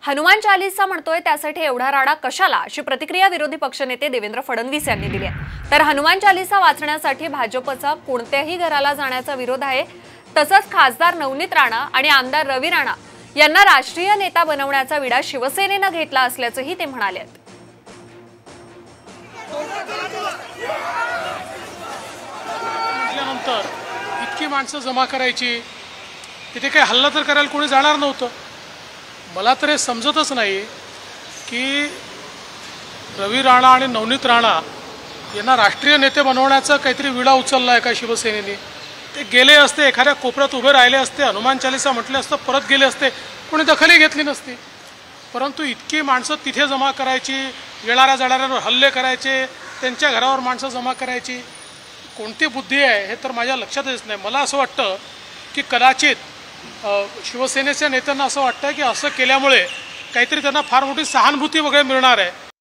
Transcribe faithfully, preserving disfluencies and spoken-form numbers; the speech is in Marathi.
हनुमान चालीसा म्हणतोय त्यासाठी एवढा राडा कशाला अशी प्रतिक्रिया विरोधी पक्षनेते देवेंद्र फडणवीस यांनी दिली आहे। तर हनुमान चालीसा वाचण्यासाठी भाजपचा कोणत्याही घराला जाण्याचा विरोध आहे। तसंच खासदार नवनीत राणा आणि आमदार रवी राणा यांना राष्ट्रीय नेता बनवण्याचा विडा शिवसेनेने घेतला असल्याचंही ते म्हणाले आहेत। म्हटल्यानंतर इतकी माणसं जमा करायची, तिथे काही हल्ला तर करायला कोणी जाणार नव्हतं। मला तर हे समजतच नाही की रवी राणा आणि नवनीत राणा यांना राष्ट्रीय नेते बनवण्याचा काहीतरी विडा उचलला आहे का शिवसेनेने। ते गेले असते, एखाद्या कोपऱ्यात उभे राहिले असते, हनुमान चालीसा म्हटले असतं, परत गेले असते, कोणी दखलही घेतली नसती। परंतु इतकी माणसं तिथे जमा करायची, येणाऱ्या जाणाऱ्यांवर हल्ले करायचे, त्यांच्या घरावर माणसं जमा करायची, कोणती बुद्धी आहे हे तर माझ्या लक्षात येत नाही। मला असं वाटतं की कदाचित शिवसेनेच्या नेत्यांना असं वाटतं की असं केल्यामुळे काहीतरी त्यांना फार मोठी सहानुभूती वगैरे मिळणार आहे।